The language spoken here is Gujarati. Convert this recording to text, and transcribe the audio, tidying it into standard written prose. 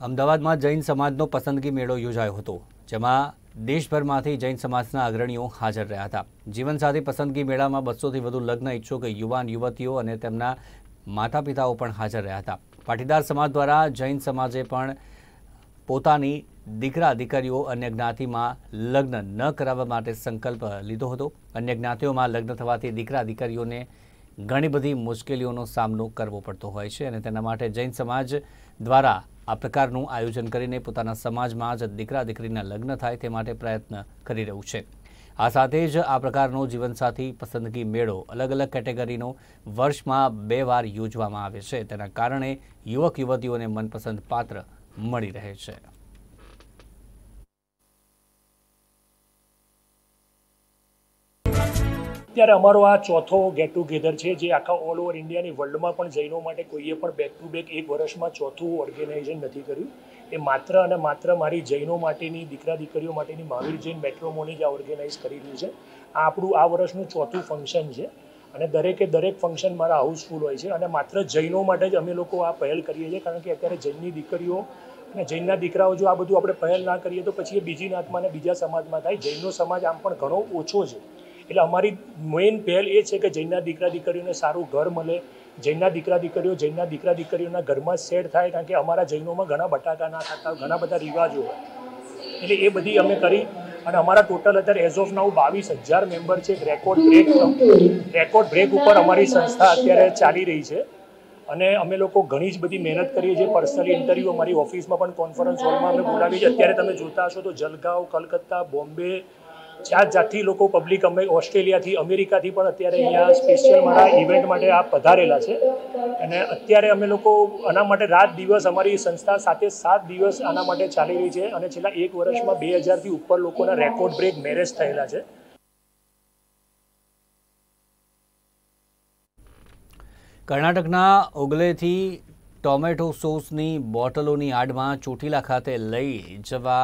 અમદાવાદમાં જૈન સમાજનો પસંદગી મેળો યોજાયો હતો, જેમાં દેશભરમાંથી જૈન સમાજના અગ્રણીઓ હાજર રહ્યા હતા। જીવનસાથી પસંદગી મેળામાં 200થી વધુ લગ્ન ઇચ્છુક યુવાન યુવતીઓ અને તેમના માતા પિતાઓ પણ હાજર રહ્યા હતા। પાટીદાર સમાજ દ્વારા જૈન સમાજે પણ પોતાની દીકરા દીકરીઓ અન્ય જ્ઞાતિમાં લગ્ન ન કરાવવા માટે સંકલ્પ લીધો હતો। અન્ય જ્ઞાતિઓમાં લગ્ન થવાથી દીકરા દીકરીઓને ઘણી બધી મુશ્કેલીઓનો સામનો કરવો પડતો હોય છે અને તેના માટે જૈન સમાજ દ્વારા આ પ્રકારનું આયોજન કરીને પોતાના સમાજમાં જ દીકરા દીકરીના લગ્ન થાય તે માટે પ્રયત્ન કરી રહ્યું છે। આ સાથે જ આ પ્રકારનો જીવનસાથી પસંદગી મેળો અલગ અલગ કેટેગરીનો વર્ષમાં 2 વાર યોજવામાં આવે છે। તેના કારણે યુવક યુવતીઓને મનપસંદ પાત્ર મળી રહે છે। અત્યારે અમારો આ ચોથો ગેટ ટુગેધર છે, જે આખા ઓલ ઓવર ઇન્ડિયાની વર્લ્ડમાં પણ જૈનો માટે કોઈએ પણ બેક ટુ બેક એક વર્ષમાં ચોથું ઓર્ગેનાઇઝેશન નથી કર્યું। એ માત્ર અને માત્ર મારી જૈનો માટેની દીકરા દીકરીઓ માટેની મહાવીર જૈન મેટ્રોમોની જ આ ઓર્ગેનાઇઝ કરી રહ્યું છે। આ આપણું આ વર્ષનું ચોથું ફંક્શન છે અને દરેકે દરેક ફંક્શન મારા હાઉસફુલ હોય છે અને માત્ર જૈનો માટે જ અમે લોકો આ પહેલ કરીએ છીએ, કારણ કે અત્યારે જૈનની દીકરીઓ અને જૈનના દીકરાઓ જો આ બધું આપણે પહેલ ના કરીએ તો પછી એ બીજી નાતમાં અને બીજા સમાજમાં થાય। જૈનનો સમાજ આમ પણ ઘણો ઓછો છે, એટલે અમારી મેઇન પહેલ એ છે કે જૈનના દીકરા દીકરીઓને સારું ઘર મળે, જૈનના દીકરા દીકરીઓના ઘરમાં સેટ થાય, કારણ કે અમારા જૈનોમાં ઘણા બટાકા ના ખાતા, ઘણા બધા રિવાજો હોય, એટલે એ બધી અમે કરી અને અમારા ટોટલ અત્યારે એઝ ઓફ નાઉ 22,000 મેમ્બર છે। રેકોર્ડ બ્રેક ઉપર અમારી સંસ્થા અત્યારે ચાલી રહી છે અને અમે લોકો ઘણી જ બધી મહેનત કરીએ છીએ। પર્સનલી ઇન્ટરવ્યૂ અમારી ઓફિસમાં પણ કોન્ફરન્સ હોલમાં અમે બોલાવીએ છીએ। અત્યારે તમે જોતા હશો તો જલગાંવ, કલકત્તા, બોમ્બે, જાતથી લોકો પબ્લિક અમે ઓસ્ટ્રેલિયાથી, અમેરિકાથી પણ અત્યારે અહીંયા સ્પેશિયલ મારા ઇવેન્ટ માટે આ પધારેલા છે અને અત્યારે અમે લોકો આના માટે રાત દિવસ અમારી સંસ્થા સાથે 7 દિવસ આના માટે ચાલી રહી છે અને છેલ્લા 1 વર્ષમાં 2000થી ઉપર લોકોના રેકોર્ડ બ્રેક મેરેજ થયેલા છે। કર્ણાટકના ઓગલેથી ટોમેટો સોસની બોટલોની આડમાં ચોટીલા ખાતે લઈ જવા